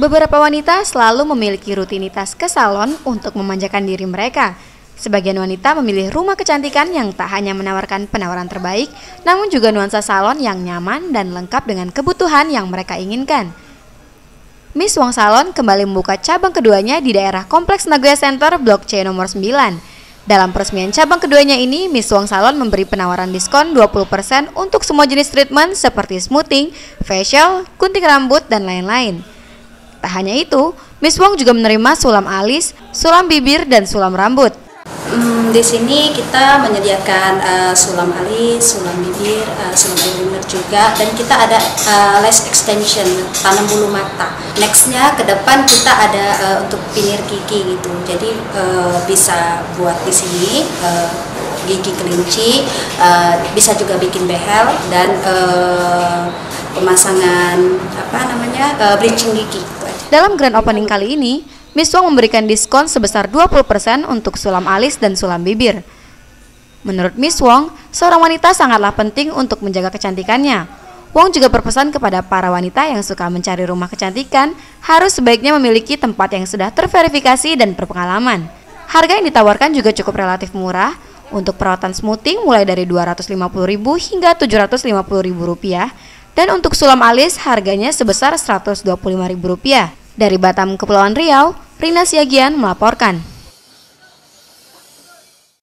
Beberapa wanita selalu memiliki rutinitas ke salon untuk memanjakan diri mereka. Sebagian wanita memilih rumah kecantikan yang tak hanya menawarkan penawaran terbaik, namun juga nuansa salon yang nyaman dan lengkap dengan kebutuhan yang mereka inginkan. Miss Wong Salon kembali membuka cabang keduanya di daerah Kompleks Nagoya Center Blok C nomor 9. Dalam peresmian cabang keduanya ini, Miss Wong Salon memberi penawaran diskon 20% untuk semua jenis treatment seperti smoothing, facial, gunting rambut, dan lain-lain. Tak hanya itu, Miss Wong juga menerima sulam alis, sulam bibir, dan sulam rambut. Di sini kita menyediakan sulam alis, sulam bibir, sulam eyeliner juga, dan kita ada lash extension, tanam bulu mata. Nextnya ke depan kita ada untuk pinir gigi gitu, jadi bisa buat di sini gigi kelinci, bisa juga bikin behel dan pemasangan bleaching gigi. Dalam grand opening kali ini, Miss Wong memberikan diskon sebesar 20% untuk sulam alis dan sulam bibir. Menurut Miss Wong, seorang wanita sangatlah penting untuk menjaga kecantikannya. Wong juga berpesan kepada para wanita yang suka mencari rumah kecantikan harus sebaiknya memiliki tempat yang sudah terverifikasi dan berpengalaman. Harga yang ditawarkan juga cukup relatif murah. Untuk perawatan smoothing mulai dari Rp250.000 hingga Rp750.000. Dan untuk sulam alis harganya sebesar Rp125.000. Dari Batam, Kepulauan Riau, Rina Siagian melaporkan.